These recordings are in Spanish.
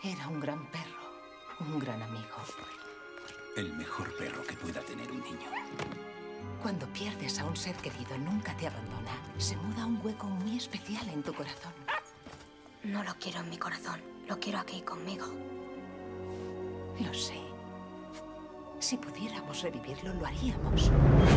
Era un gran perro, un gran amigo. El mejor perro que pueda tener un niño. Cuando pierdes a un ser querido, nunca te abandona. Se muda un hueco muy especial en tu corazón. No lo quiero en mi corazón. Lo quiero aquí conmigo. Lo sé. Si pudiéramos revivirlo, lo haríamos.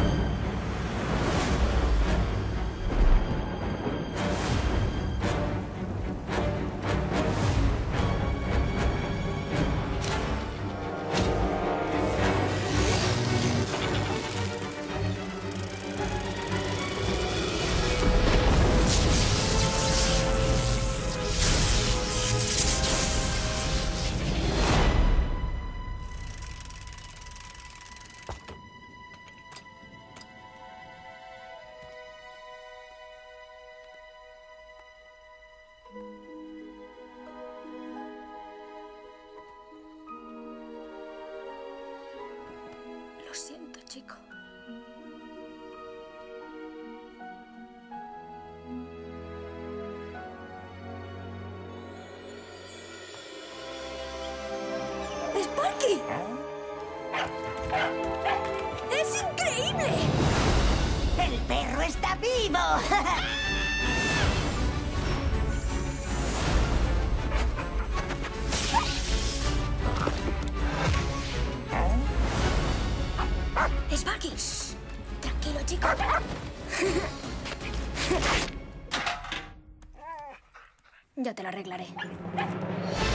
Lo siento, chico. ¡Sparky! ¡Es increíble! ¡El perro está vivo! ¡Sparky! Tranquilo, chico. Ya te lo arreglaré.